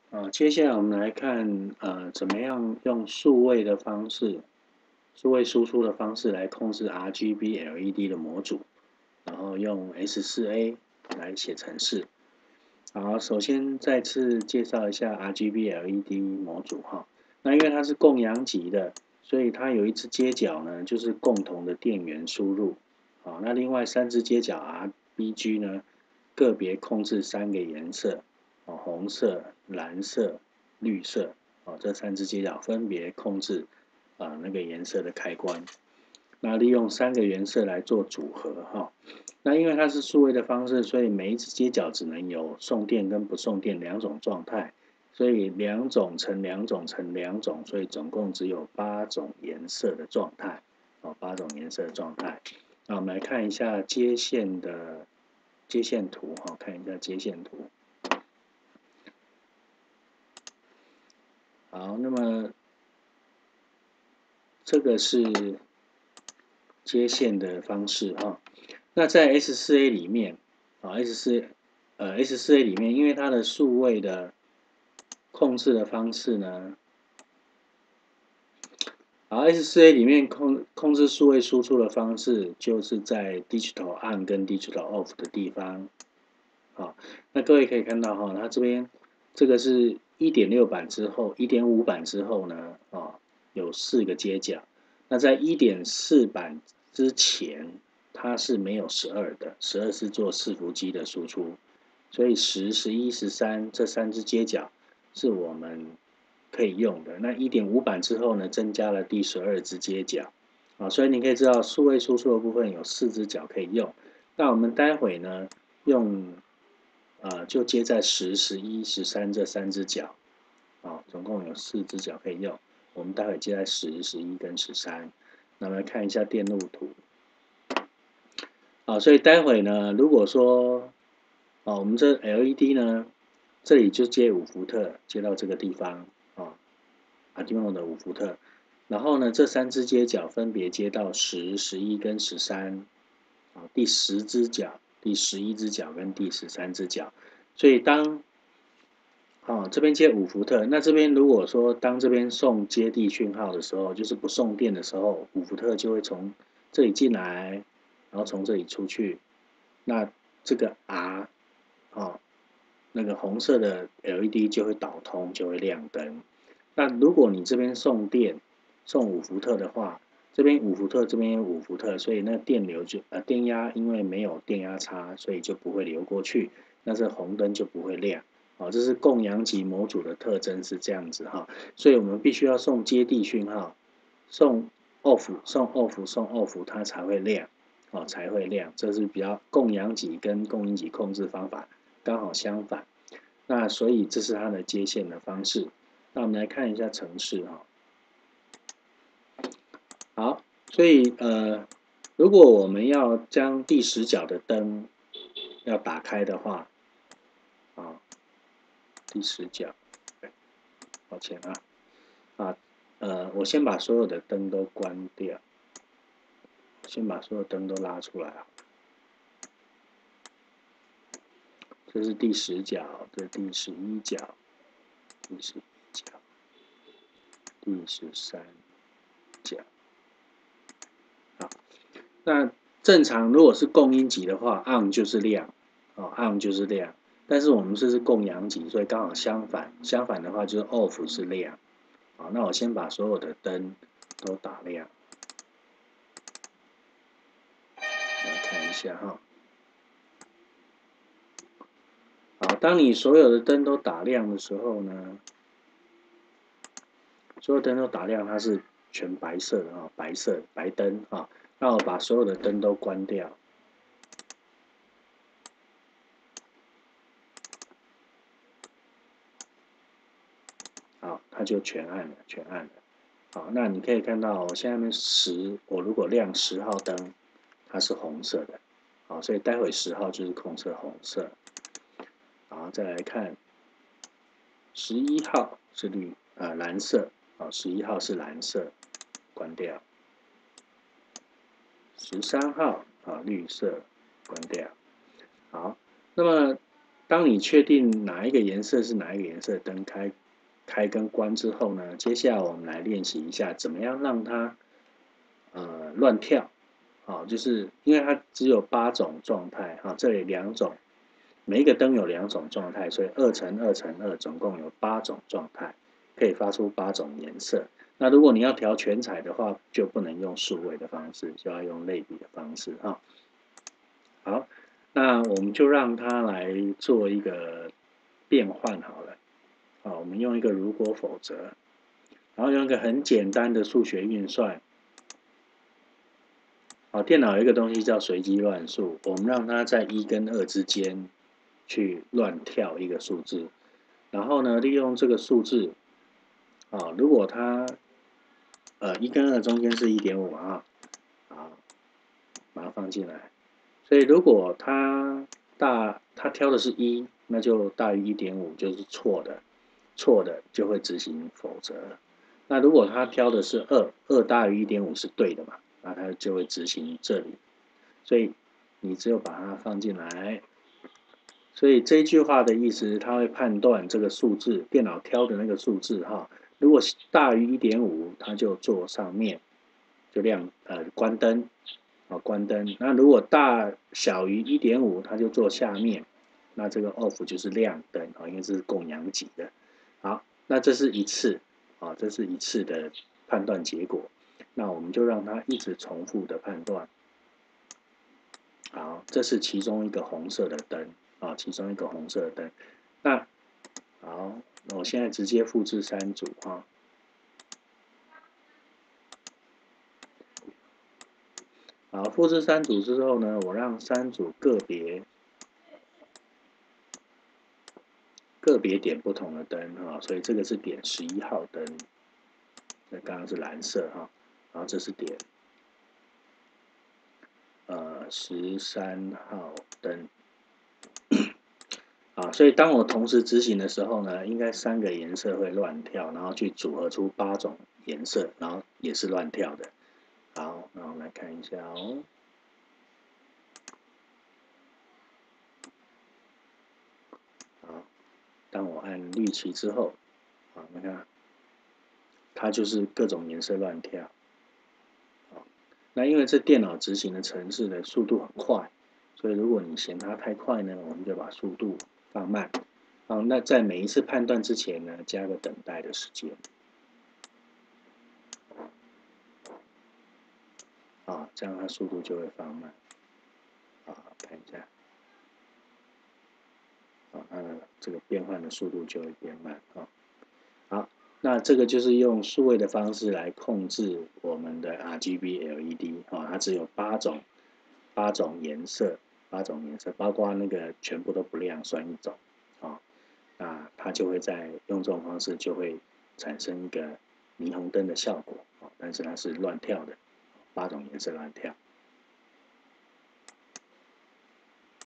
接下来我们来看怎么样用数位的方式、数位输出的方式来控制 RGB LED 的模组，然后用 S4A 来写程式。好，首先再次介绍一下 RGB LED 模组哈。那因为它是共阳极的，所以它有一只接角呢，就是共同的电源输入。好，那另外3只接角 RBG 呢，个别控制3个颜色，红色、蓝色、绿色，这3只接角分别控制那个颜色的开关。那利用3个颜色来做组合哈。那因为它是数位的方式，所以每一只接角只能有送电跟不送电2种状态，所以2种乘2种乘2种，所以总共只有8种颜色的状态，8种颜色的状态。那我们来看一下接线的接线图哈，看一下接线图。好，那么这个是接线的方式哈。那在 S4A 里面S4A 里面，因为它的数位的控制的方式呢，S4A 里面控制数位输出的方式，就是在 Digital On 跟 Digital Off 的地方。好，那各位可以看到哈，它这边这个是 1.6 版之后 1.5 版之后呢，有4个接角。那在 1.4 版之前，它是没有12的，12是做伺服机的输出，所以10、11、13这3只接角是我们可以用的。那 1.5 版之后呢，增加了第12只接角，所以你可以知道数位输出的部分有4只角可以用。那我们待会呢，用就接在10、11、13这3只角，总共有4只角可以用。我们待会接在10、11跟13。那我们来看一下电路图。所以待会呢，如果说我们这 LED 呢，这里就接5伏特，接到这个地方Arduino 的5伏特。然后呢，这3只接角分别接到10、11跟13，第10只角、第11只角跟第13只角。所以当这边接5伏特，那这边如果说当这边送接地讯号的时候，就是不送电的时候，5伏特就会从这里进来，然后从这里出去。那这个 R 那个红色的 LED 就会导通，就会亮灯。那如果你这边送电送5伏特的话，这边5伏特，这边5伏特，所以那电流就电压因为没有电压差，所以就不会流过去，那这红灯就不会亮。这是共阳极模组的特征是这样子哈，所以我们必须要送接地讯号，送 off 送 off 送 off 它才会亮，才会亮。这是比较共阳极跟共阴极控制方法刚好相反。那所以这是它的接线的方式。那我们来看一下程式哈。好，所以如果我们要将第10角的灯要打开的话，第10角，抱歉我先把所有的灯都关掉，先把所有灯都拉出来。这是第10角，这是第11角，第11角，第13角。好，那正常如果是共阴极的话 ，on 就是亮，on 就是亮。但是我们这是共阳极，所以刚好相反。相反的话就是 off 是亮。好，那我先把所有的灯都打亮。来看一下哈。好，当你所有的灯都打亮的时候呢，所有灯都打亮，它是全白色的白色白灯那我把所有的灯都关掉。好，它就全暗了，全暗了。好，那你可以看到，我现在我如果亮10号灯，它是红色的。好，所以待会10号就是控色红色。好，再来看11号是蓝色。好，11号是蓝色，关掉。13号绿色，关掉。好，那么当你确定哪一个颜色是哪一个颜色灯开跟关之后呢，接下来我们来练习一下怎么样让它乱跳。好，就是因为它只有8种状态，哈，这里2种，每一个灯有2种状态，所以2×2×2总共有8种状态，可以发出8种颜色。那如果你要调全彩的话，就不能用数位的方式，就要用类比的方式啊。好，那我们就让它来做一个变换好了。好，我们用一个如果否则，然后用一个很简单的数学运算。好，电脑有一个东西叫随机乱数，我们让它在1跟2之间去乱跳一个数字，然后呢，利用这个数字，如果它1跟2中间是1.5啊，好，把它放进来。所以如果它挑的是1，那就大于1.5就是错的，错的就会执行否则。那如果它挑的是2大于1.5是对的嘛，那它就会执行这里。所以你只有把它放进来。所以这句话的意思，它会判断这个数字，电脑挑的那个数字哈，如果大于1.5，它就做上面，就关灯，关灯。那如果小于1.5，它就做下面，那这个 off 就是亮灯，因为这是供阳极的。好，那这是一次，这是一次的判断结果。那我们就让它一直重复的判断。好，这是其中一个红色的灯，其中一个红色的灯。那好，那我现在直接复制3组哈。好，复制3组之后呢，我让3组个别点不同的灯所以这个是点11号灯，那刚刚是蓝色哈，然后这是点13号灯。所以当我同时执行的时候呢，应该3个颜色会乱跳，然后去组合出8种颜色，然后也是乱跳的。好，那我们来看一下哦。好，当我按绿旗之后，你看，它就是各种颜色乱跳。那因为这电脑执行的程式的速度很快，所以如果你嫌它太快呢，我们就把速度放慢。那在每一次判断之前呢，加个等待的时间。这样它速度就会放慢。看一下，这个变换的速度就会变慢。好，那这个就是用数位的方式来控制我们的 RGB LED 它只有8种颜色，8种颜色，包括那个全部都不亮算一种那它就会用这种方式就会产生一个霓虹灯的效果但是它是乱跳的，8种颜色乱跳。